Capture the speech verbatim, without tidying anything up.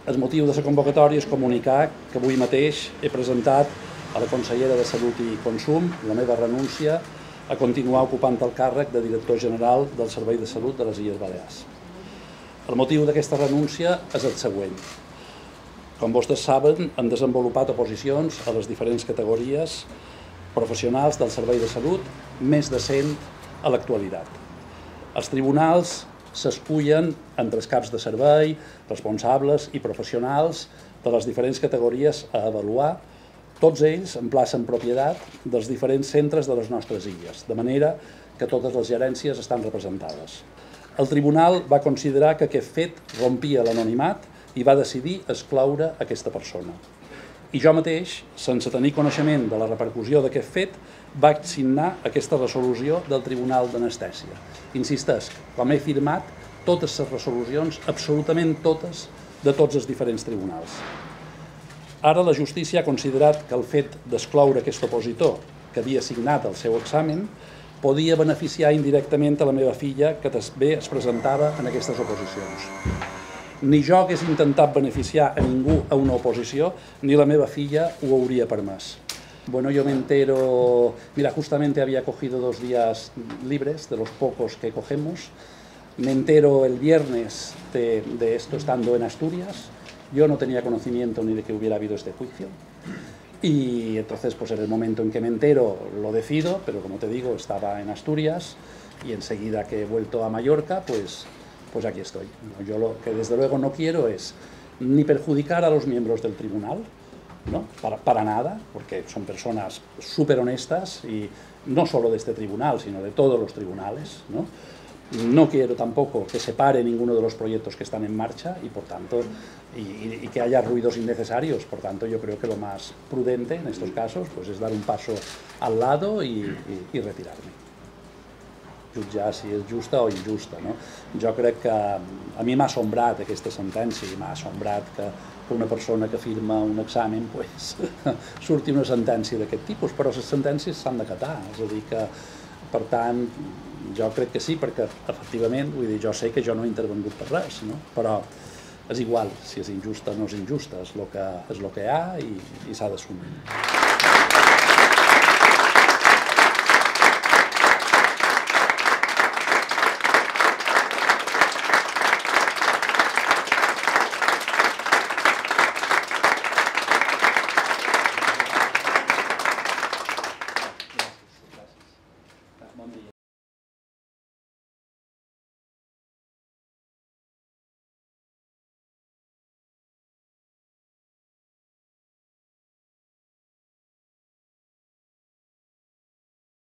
El motiu de la convocatòria és comunicar que avui mateix he presentat a la consellera de Salut i Consum la meva renúncia a continuar ocupant el càrrec de director general del Servei de Salut de les Illes Balears. El motiu d'aquesta renúncia és el següent. Com vostès saben, han desenvolupat oposicions a les diferents categories professionals del Servei de Salut, més de cent a l'actualitat. Els tribunals s'escullen entre els caps de servei, responsables i professionals de les diferents categories a avaluar, tots ells en plaça en propietat dels diferents centres de les nostres illes, de manera que totes les gerències estan representades. El tribunal va considerar que aquest fet rompia l'anonimat i va decidir excloure aquesta persona. I jo mateix, sense tenir coneixement de la repercussió d'aquest fet, vaig signar aquesta resolució del Tribunal d'Anestèsia. Insistesc, com he firmat totes les resolucions, absolutament totes, de tots els diferents tribunals. Ara la justícia ha considerat que el fet d'excloure aquest opositor, que havia signat el seu examen, podia beneficiar indirectament a la meva filla, que també es presentava en aquestes oposicions. Ni jo hagués intentat beneficiar a ningú a una oposició, ni la meva filla ho hauria permès. Bueno, yo me entero, mira, justamente había cogido dos días libres, de los pocos que cogemos. Me entero el viernes de, de esto estando en Asturias. Yo no tenía conocimiento ni de que hubiera habido este juicio. Y entonces, pues en el momento en que me entero, lo decido, pero como te digo, estaba en Asturias y enseguida que he vuelto a Mallorca, pues, pues aquí estoy. Yo lo que desde luego no quiero es ni perjudicar a los miembros del tribunal, ¿no? Para, para nada, porque son personas súper honestas y no solo de este tribunal, sino de todos los tribunales, ¿no? No quiero tampoco que se pare ninguno de los proyectos que están en marcha y por tanto y, y que haya ruidos innecesarios. Por tanto, yo creo que lo más prudente en estos casos pues, es dar un paso al lado y, y, y retirarme. Jutjar si és justa o injusta, no? Jo crec que a mi m'ha assombrat aquesta sentència i m'ha assombrat que una persona que firma un examen pues, surti una sentència d'aquest tipus, però les sentències s'han d'acatar, és a dir que, per tant, jo crec que sí, perquè efectivament, vull dir, jo sé que jo no he intervengut per res, no? Però és igual si és injusta o no és injusta, és el que, és el que hi ha i, i s'ha d'assumir.